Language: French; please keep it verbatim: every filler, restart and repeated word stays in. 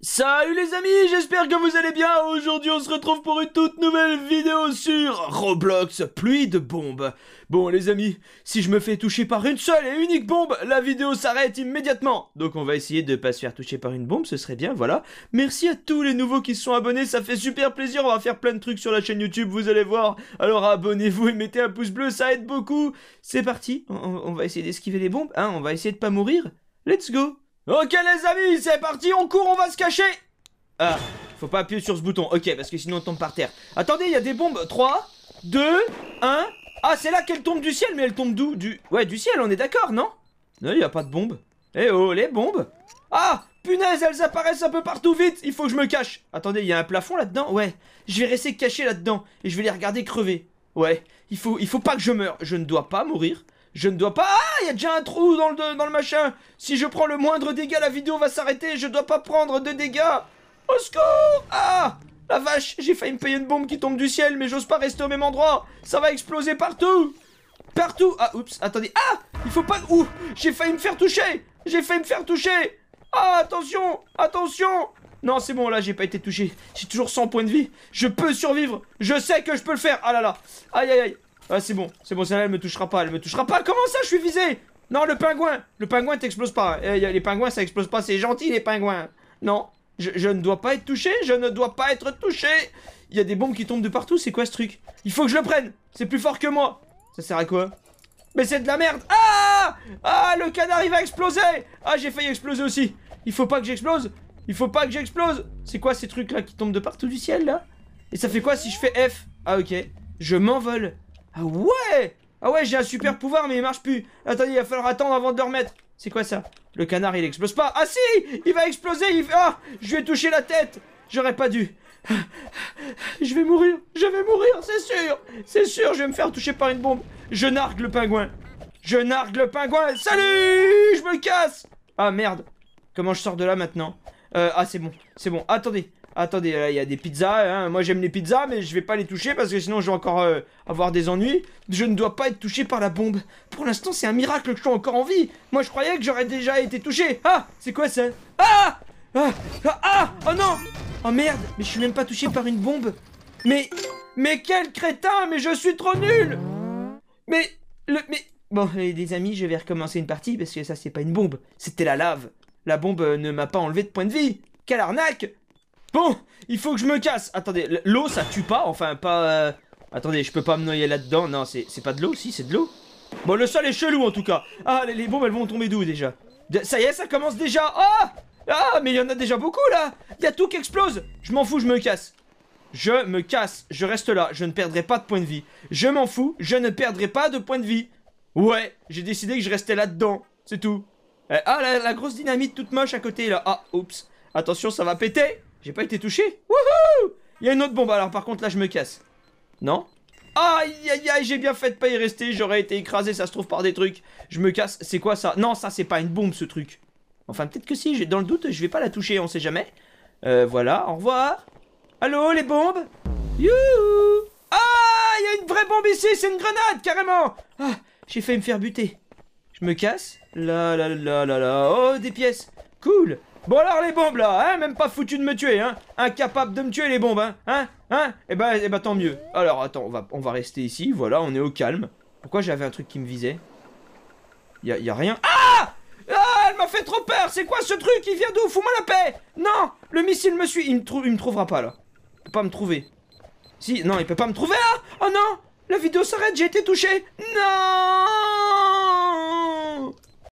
Salut les amis, j'espère que vous allez bien. Aujourd'hui on se retrouve pour une toute nouvelle vidéo sur Roblox, pluie de bombes. Bon les amis, si je me fais toucher par une seule et unique bombe, la vidéo s'arrête immédiatement. Donc on va essayer de pas se faire toucher par une bombe, ce serait bien, voilà. Merci à tous les nouveaux qui se sont abonnés, ça fait super plaisir. On va faire plein de trucs sur la chaîne YouTube, vous allez voir. Alors abonnez-vous et mettez un pouce bleu, ça aide beaucoup. C'est parti, on, on va essayer d'esquiver les bombes, hein, on va essayer de pas mourir. Let's go. Ok les amis, c'est parti, on court, on va se cacher. Ah, faut pas appuyer sur ce bouton, ok, parce que sinon on tombe par terre. Attendez, il y a des bombes, trois, deux, un. Ah, c'est là qu'elle tombe du ciel, mais elle tombe d'où? Du... Ouais, du ciel, on est d'accord, non? Non, il y a pas de bombes. Eh oh, les bombes. Ah, punaise, elles apparaissent un peu partout, vite, il faut que je me cache. Attendez, il y a un plafond là-dedans? Ouais, je vais rester caché là-dedans, et je vais les regarder crever. Ouais, il faut, il faut pas que je meure, je ne dois pas mourir. Je ne dois pas... Ah, il y a déjà un trou dans le, dans le machin. Si je prends le moindre dégât, la vidéo va s'arrêter. Je dois pas prendre de dégâts. Au secours. Ah, la vache, j'ai failli me payer une bombe qui tombe du ciel, mais j'ose pas rester au même endroit. Ça va exploser partout. Partout. Ah, oups, attendez. Ah, il faut pas... Ouh, j'ai failli me faire toucher. J'ai failli me faire toucher. Ah, attention, attention. Non, c'est bon, là, j'ai pas été touché. J'ai toujours cent points de vie. Je peux survivre. Je sais que je peux le faire. Ah là là. Aïe, aïe, aïe. Ah c'est bon, c'est bon, celle-là elle me touchera pas, elle me touchera pas. Comment ça je suis visé? Non, le pingouin, le pingouin t'explose pas. eh, Les pingouins ça explose pas, c'est gentil les pingouins. Non, je, je ne dois pas être touché, je ne dois pas être touché. Il y a des bombes qui tombent de partout, c'est quoi ce truc? Il faut que je le prenne, c'est plus fort que moi. Ça sert à quoi? Mais c'est de la merde. Ah, ah, le canard il va exploser. Ah, j'ai failli exploser aussi. Il faut pas que j'explose, il faut pas que j'explose. C'est quoi ces trucs là qui tombent de partout du ciel là? Et ça fait quoi si je fais F? Ah ok, je m'envole. Ah ouais! Ah ouais, j'ai un super pouvoir mais il marche plus. Attendez, il va falloir attendre avant de le remettre. C'est quoi ça? Le canard il explose pas. Ah si! Il va exploser, il... Ah! Je lui ai touché la tête. J'aurais pas dû. Je vais mourir, je vais mourir, c'est sûr. C'est sûr, je vais me faire toucher par une bombe. Je nargue le pingouin. Je nargue le pingouin. Salut! Je me casse. Ah merde. Comment je sors de là maintenant? euh, Ah c'est bon, c'est bon. Attendez. Attendez, là, il y a des pizzas, hein. Moi j'aime les pizzas, mais je vais pas les toucher parce que sinon je vais encore euh, avoir des ennuis. Je ne dois pas être touché par la bombe. Pour l'instant, c'est un miracle que je sois encore en vie. Moi je croyais que j'aurais déjà été touché. Ah, c'est quoi ça? Ah, ah, ah, ah, oh non. Oh merde, mais je suis même pas touché par une bombe. Mais, mais quel crétin, mais je suis trop nul. Mais, le, mais... Bon, les amis, je vais recommencer une partie parce que ça c'est pas une bombe. C'était la lave. La bombe euh, ne m'a pas enlevé de points de vie. Quelle arnaque. Bon, il faut que je me casse. Attendez, l'eau ça tue pas, enfin pas... Euh... Attendez, je peux pas me noyer là-dedans. Non, c'est pas de l'eau, si, c'est de l'eau. Bon, le sol est chelou en tout cas. Ah, les, les bombes elles vont tomber d'où déjà? de... Ça y est, ça commence déjà. Ah, ah, mais il y en a déjà beaucoup là. Il y a tout qui explose. Je m'en fous, je me casse. Je me casse, je reste là, je ne perdrai pas de points de vie. Je m'en fous, je ne perdrai pas de points de vie. Ouais, j'ai décidé que je restais là-dedans, c'est tout. euh, Ah, la, la grosse dynamite toute moche à côté là. Ah, oups, attention, ça va péter. J'ai pas été touché. Wouhou! Il y a une autre bombe, alors par contre là je me casse. Non? Aïe aïe aïe, j'ai bien fait de pas y rester, j'aurais été écrasé, ça se trouve par des trucs. Je me casse, c'est quoi ça? Non, ça c'est pas une bombe ce truc. Enfin peut-être que si, dans le doute je vais pas la toucher, on sait jamais. Euh, voilà, au revoir. Allô les bombes? Youhou! Ah, il y a une vraie bombe ici, c'est une grenade carrément. Ah, j'ai failli me faire buter. Je me casse. Là là là là là, oh des pièces. Cool. Bon alors les bombes là, hein, même pas foutu de me tuer, hein. Incapable de me tuer les bombes, hein, hein, hein. Et bah, et bah tant mieux. Alors attends, on va, on va rester ici, voilà, on est au calme. Pourquoi j'avais un truc qui me visait? Y'a y a rien. Ah, ah, elle m'a fait trop peur, c'est quoi ce truc? Il vient d'où? Fous-moi la paix. Non, le missile me suit, il me, trou il me trouvera pas là. Il peut pas me trouver. Si, non, il peut pas me trouver, ah. Oh non, la vidéo s'arrête, j'ai été touché. Non.